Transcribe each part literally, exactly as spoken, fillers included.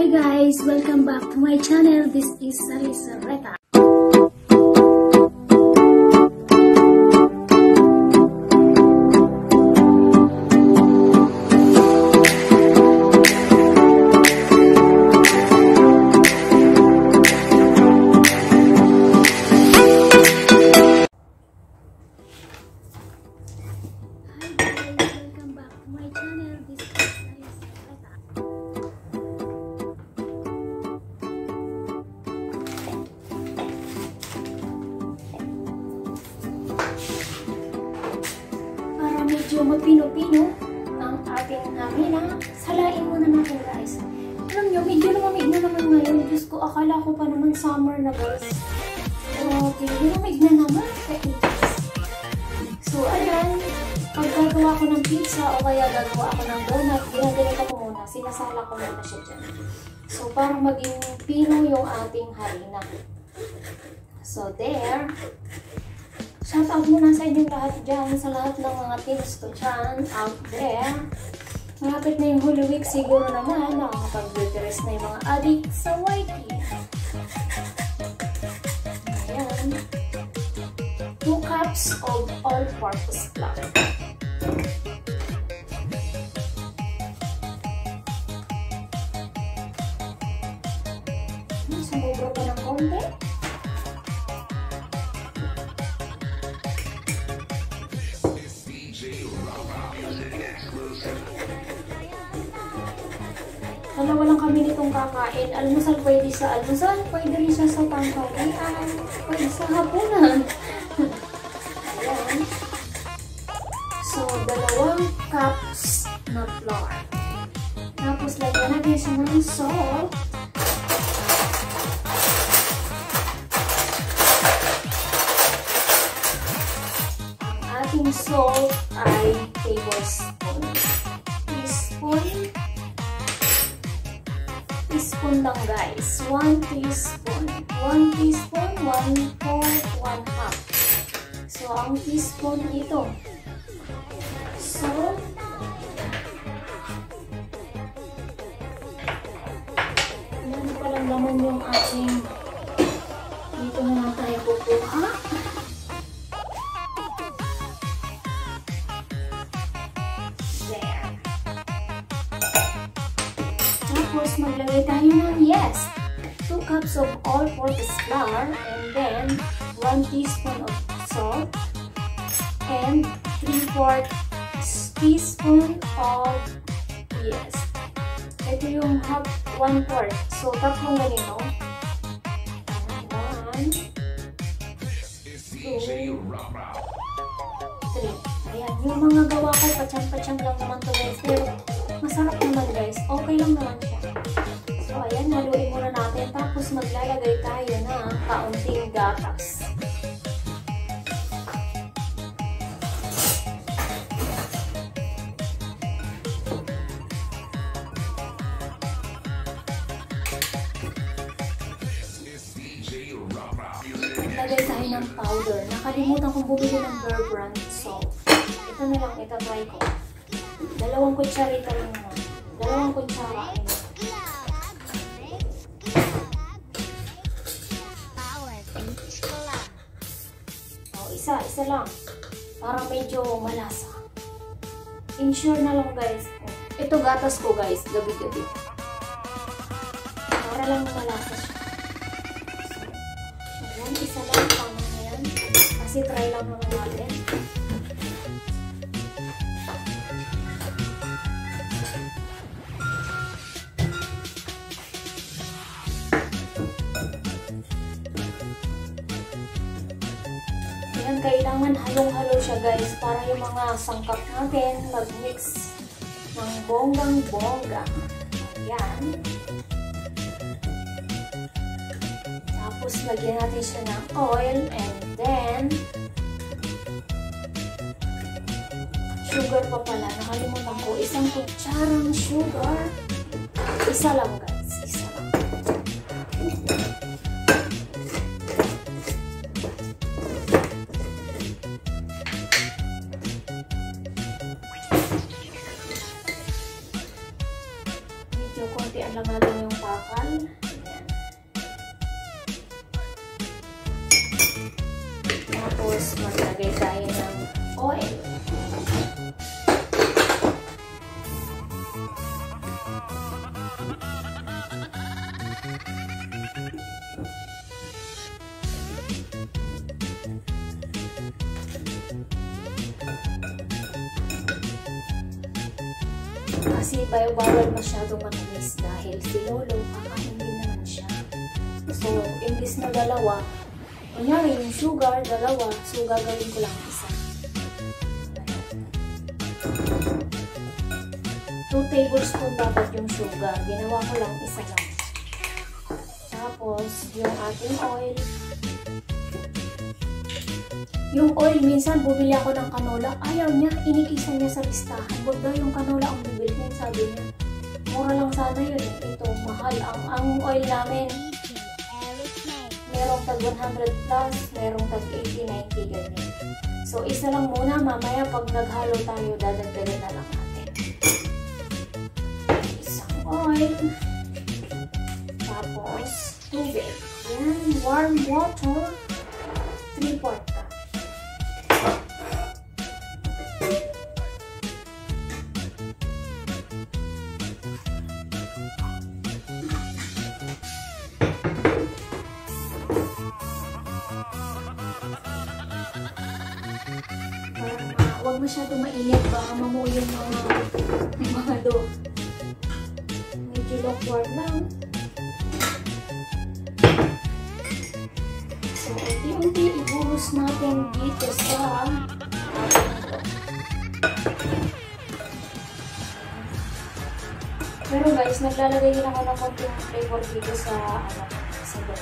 Hi guys! Welcome back to my channel. This is Sarisa Reta. Medyo magpino-pino ang ating hamina. Salain muna natin guys. Alam nyo, medyo lumamig na naman ngayon. Diyos ko, akala ko pa naman summer na guys. Okay, lumamig na naman. So ayan, pag gagawa ko ng pizza o kaya gagawa ako ng donut, ginaganito ko muna. Sinasala ko muna siya dyan. So para maging pino yung ating harina. So there. Shout out muna sa inyong lahat dyan, sa lahat ng mga teams ko dyan, out there. Malapit na yung Holy Week, siguro naman, nakakapag-dress na yung mga addict sa whitey. Ayan. Two cups of all-purpose flour. Sumubra pa ng konti. Dalawa lang kami nitong kakain. Almusal pwede sa almusal, pwede rin siya sa tanghalian, pwede sa hapunan. Ayan. So, dalawang cups na flour. Tapos, lagyan natin siya ng salt. Ang ating salt ay tablespoon. Teaspoon. Teaspoon lang guys. One teaspoon. One teaspoon, one fourth, one half. So, ang teaspoon ito. So, yan palang laman yung ating dito na lang tayo kukuha. Tapos, maglagay tayo ng, yes, two cups of all-purpose flour, and then one teaspoon of salt, and three fourths teaspoon of, yes, ito yung half, one fourth, so tatlong ganito. One, two, three. Ayan, yung mga gawa ko, patsang-patsang lang naman to guys, pero masarap naman guys. Okay lang naman siya. So, ayan. Haluin muna natin. Tapos, maglalagay tayo ng kaunting gatas. Lagay tayo ng powder. Nakalimutan kong bumili ng Bear Brand salt. Ito na lang. Ito try ko. Dalawang kutsarita lang naman. Dalawang kutsara. Oh, isa, isa lang. Para medyo malasa. Ensure na lang guys. Ito gatas ko guys, gabi-gabi. Para lang malasa siya. So, ayan, isa lang. Tama na yan. Kasi try lang naman natin. Ayan, kailangan halong-halo siya guys para yung mga sangkap natin mag-mix ng bonggang-bongga. Ayan. Tapos lagyan natin siya ng oil and then sugar pa pala. Nakalimutan ko. Isang kutsarang sugar. Isa lang guys. Isa lang. konti ang lang natin yung Tapos maglagay tayo ng oil. Kasi bawal masyadong matamis dahil si Lolo kakain din naman siya. So, imbis na dalawa, kunyari yung sugar, dalawa, so gagawin ko lang isa. two tablespoon dapat yung sugar. Ginawa ko lang isa lang. Tapos, yung ating oil. Yung oil, minsan bumili ako ng canola. Ayaw niya, inikisan niya sa listahan. Huwag daw yung canola ang bibilhin, sabi niya. Mura lang sana yun eh. Ito, mahal. Ang, ang oil namin, merong tag one hundred plus, merong tag eighty, ninety, ganyan. So, isa lang muna. Mamaya, pag naghalo tayo, dadagdagan na lang natin. Isang oil. Tapos, tubig. Yan, warm water. three fourths cup. Huwag masyado mainit, baka mamuo yung mga, mga do. Medyo lukewarm lang. So, unti-unti ibuhos natin dito sa pero guys, naglalagay din ako ng konting flavor dito sa ano, sa do.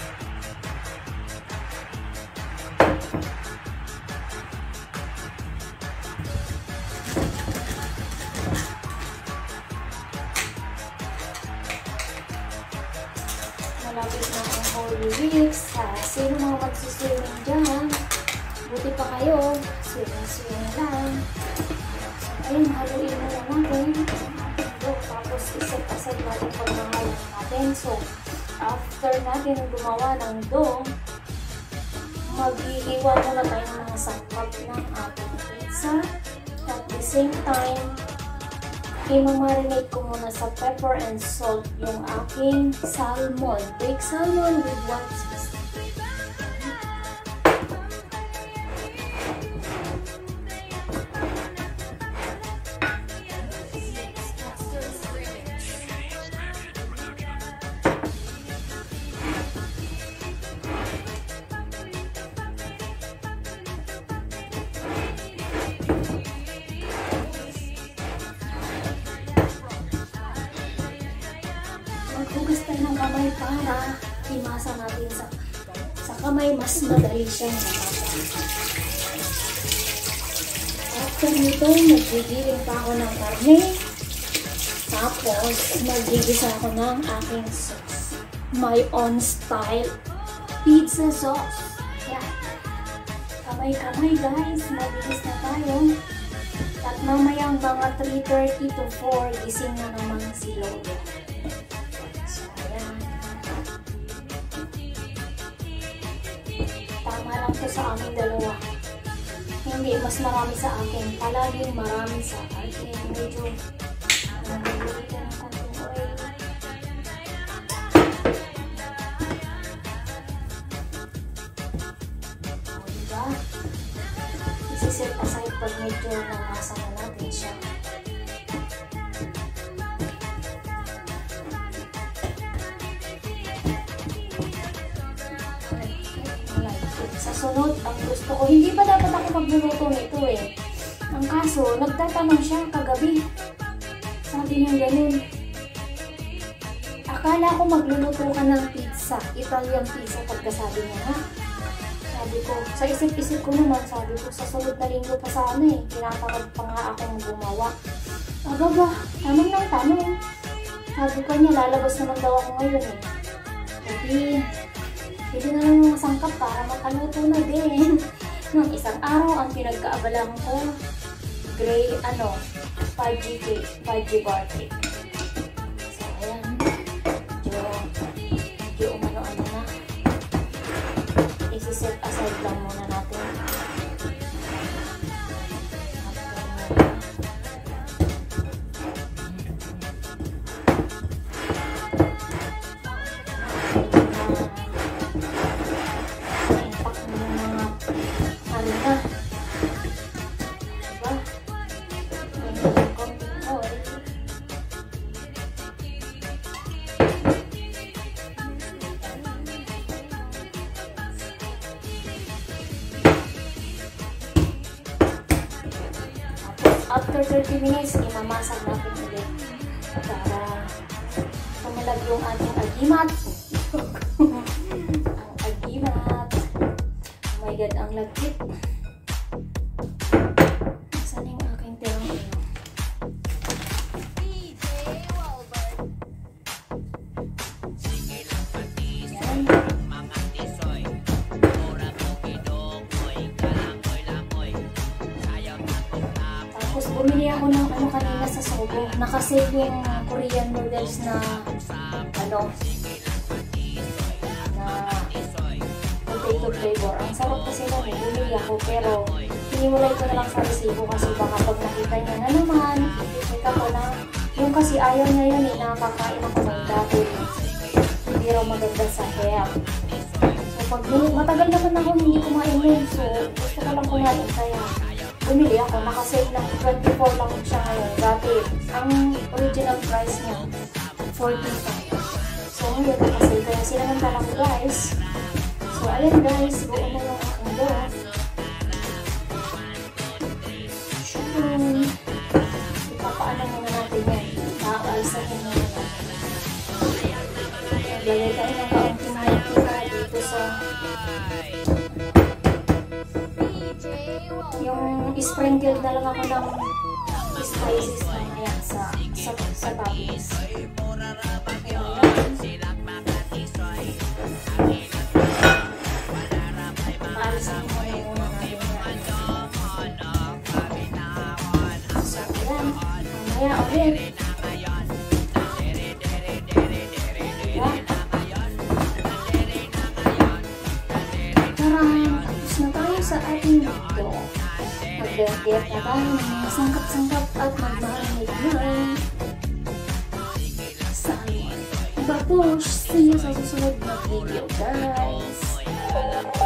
Malapit na ang Holy Weeks. Uh, sino mga magsiswimming dyan? Buti pa kayo. Swimming-swimming lang. So, ayun, haluin mo na natin. Tapos, iset aside natin pag nangalan natin. So, after natin gumawa ng dough, maghihiwa muna tayo ng mga sangkap ng ating pizza. At the same time, i-marinate ko muna sa pepper and salt yung aking salmon. Baked salmon with white sauce. Maghugas tayo ng kamay para imasa natin sa, sa kamay, mas madali siyang mamasa. After nito, maggigiling pa ako ng karne. Tapos, magigisa ako ng aking sauce. My own style pizza sauce. Yan. Kamay-kamay guys, magigis na tayo. At mamayang mga three thirty to four, gising na naman si Lolo. Tama lang po sa aming dalawa. Hindi, mas marami sa akin. Palaging marami sa akin. Medyo nagagawin ka ng konting oil. O, diba? Isiset aside pag medyo namasa na natin siya. Sa sunod, ang gusto ko, hindi pa dapat ako magluluto nito eh. Ang kaso, nagtatanong siya kagabi. Sabi niya ganun. Akala ko magluluto ka ng pizza. Italian pizza pagkasabi niya ha. Sabi ko, sa isip-isip ko naman, sabi ko, sa sunod na linggo pa sana eh. Pinaparad pa nga akong gumawa. Aba ba, tanong ng tanong. Sabi ko niya, lalabas naman daw ako ngayon eh. Sabi, pwede na lang yung sangkap para makaluto na din. Nung isang araw, ang pinagkaabalang ko, gray, ano, fudgy cake, fudgy bar cake. So, ayan. Medyo, medyo umano-ano na. Isiset aside lang muna natin. after thirty minutes, imamasag natin ulit para tumalag yung ating agimat. Ang agimat. Oh my god, ang lagkit. Saan yung aking tirang ino? Tapos bumili ako ng ano kanina sa Sogo. Nakasave yung Korean noodles na ano na potato flavor. Ang sarap kasi na eh. Bumili ako pero hinimulay ko na lang sa resibo kasi baka pag nakita niya na naman, check ako na yung kasi ayaw niya yun eh, nakakain ako ng dahil hindi raw maganda sa hair. So pag matagal naman ako hindi kumain yun, so gusto ko lang kumain kaya bumili ako, nakasave lang twenty-four lang siya ngayon. Dati, ang original price niya, forty-five. So, ngayon, nakasave kaya sila ng talang guys. So, ayan guys, buo na yung aking dough. Sure. Ipapaano muna natin yan. Nakakalisahin muna natin. Lagay tayo ng kaunting mantika dito sa yung sprinkle na lang ako ng spices na yan sa, sa, sa toppings. Paalisin mo na muna natin yan. So, ayan. Mamaya ulit. Diba? Tarang! Tapos na tayo sa ating video. Mag-get na tayo ng mga sangkap-sangkap at mag-marinate sa amin. Babush! See you sa susunod na video guys!